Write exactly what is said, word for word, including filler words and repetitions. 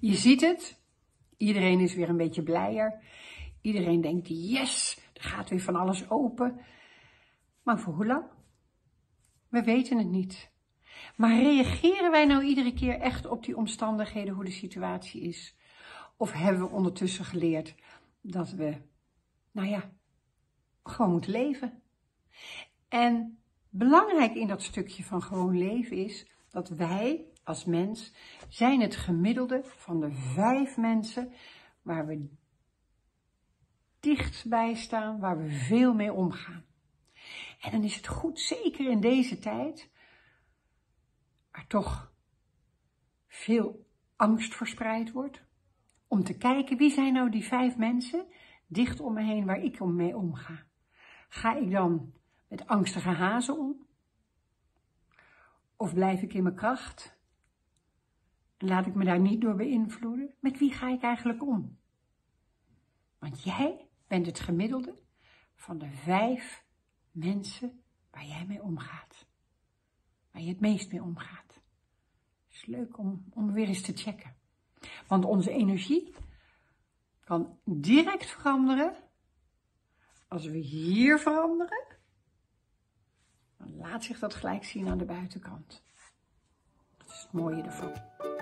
Je ziet het. Iedereen is weer een beetje blijer. Iedereen denkt, yes, er gaat weer van alles open. Maar voor hoe lang? We weten het niet. Maar reageren wij nou iedere keer echt op die omstandigheden, hoe de situatie is? Of hebben we ondertussen geleerd dat we, nou ja, gewoon moeten leven? En belangrijk in dat stukje van gewoon leven is dat wij als mens zijn het gemiddelde van de vijf mensen waar we dichtbij staan, waar we veel mee omgaan. En dan is het goed, zeker in deze tijd, waar toch veel angst verspreid wordt, om te kijken wie zijn nou die vijf mensen dicht om me heen waar ik om mee omga. Ga ik dan met angstige hazen om? Of blijf ik in mijn kracht? En laat ik me daar niet door beïnvloeden? Met wie ga ik eigenlijk om? Want jij bent het gemiddelde van de vijf mensen waar jij mee omgaat. Waar je het meest mee omgaat. Het is leuk om, om weer eens te checken. Want onze energie kan direct veranderen. Als we hier veranderen, dan laat zich dat gelijk zien aan de buitenkant. Dat is het mooie ervan.